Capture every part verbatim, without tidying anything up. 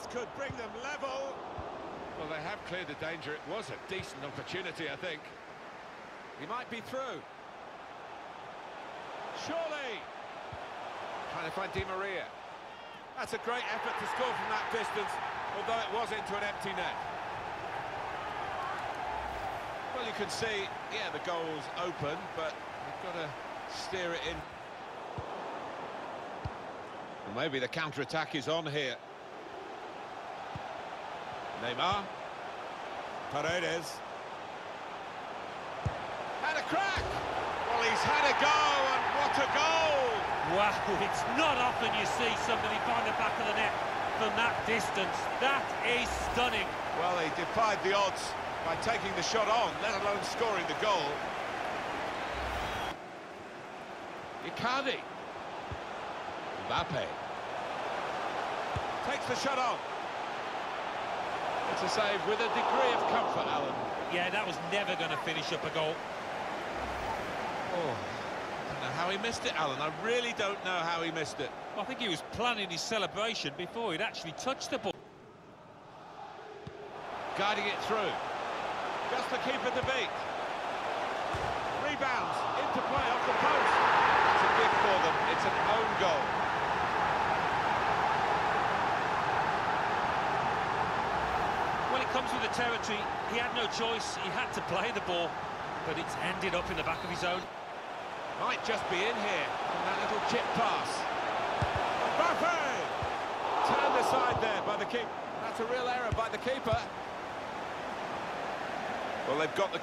This could bring them level. Well, they have cleared the danger. It was a decent opportunity, I think. He might be through. Surely. Trying to find Di Maria. That's a great effort to score from that distance, although it was into an empty net. Well, you can see, yeah, the goal's open, but you've got to steer it in. Well, maybe the counter-attack is on here. Neymar. Paredes. Had a crack! Well, he's had a go, and what a goal! Wow, it's not often you see somebody find the back of the net from that distance. That is stunning. Well, he defied the odds by taking the shot on, let alone scoring the goal. Icardi. Mbappe. Takes the shot on. It's a save with a degree of comfort, Alan. Yeah, that was never going to finish up a goal. Oh, I don't know how he missed it, Alan. I really don't know how he missed it. I think he was planning his celebration before he'd actually touched the ball. Guiding it through. Just the keeper to beat. Rebounds into play off the post. It's a gift for them. It's an own goal. Well, it comes with the territory. He had no choice. He had to play the ball, but it's ended up in the back of his own. Might just be in here from that little chip pass. Mbappe! Turned aside there by the keeper. That's a real error by the keeper. Well, they've got the...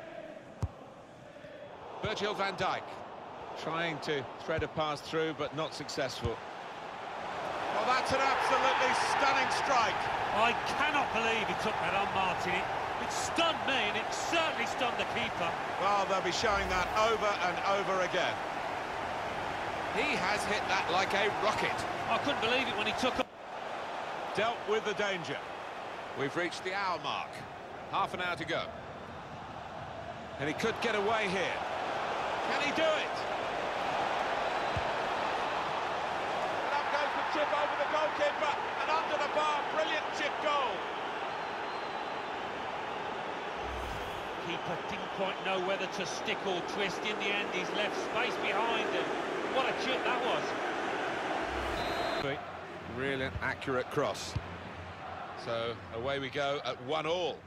Virgil van Dijk trying to thread a pass through, but not successful. Well, that's an absolutely stunning strike. I cannot believe he took that on, Martin. It, it stunned me, and it certainly stunned the keeper. Well, they'll be showing that over and over again. He has hit that like a rocket. I couldn't believe it when he took up. Dealt with the danger. We've reached the hour mark. Half an hour to go. And he could get away here. Can he do it? And up goes the chip over the goalkeeper and under the bar. Brilliant chip goal. Keeper didn't quite know whether to stick or twist. In the end, he's left space behind him. What a chip that was. Brilliant, accurate cross. So away we go at one all.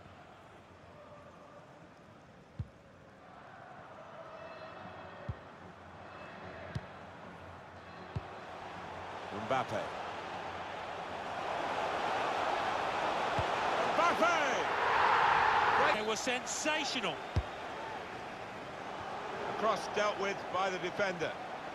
Mbappe. Mbappe! They were sensational. A cross dealt with by the defender.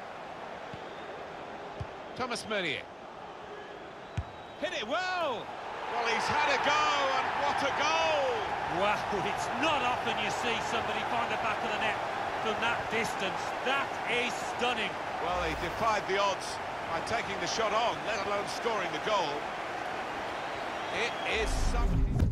Thomas Meunier. Hit it well! Well, he's had a go, and what a goal! Wow, it's not often you see somebody find the back of the net from that distance. That is stunning. Well, he defied the odds by taking the shot on, let alone scoring the goal. It is something.